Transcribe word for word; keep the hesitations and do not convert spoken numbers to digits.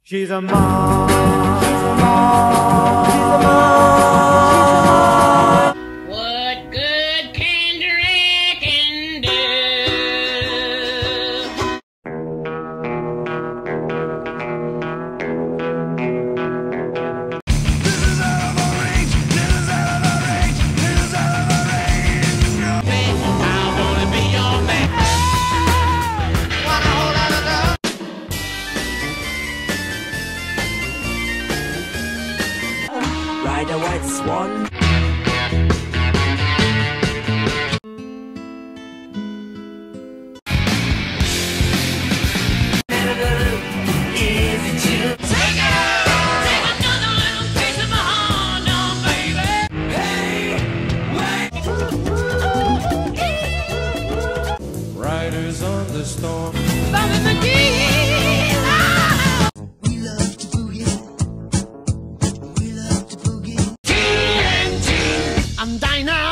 She's a mom. She's a mom. She's a mom. What good can drinking do? This is out of our range. This is out of our range. This is out of our range. I wanna be your man. Want a whole lot of love. Ride a white swan. Is it you? Take another little piece of my heart now, baby. Hey, wait. Riders on the storm. Bumping the key. We love to boogie. We love to boogie. I'm dying.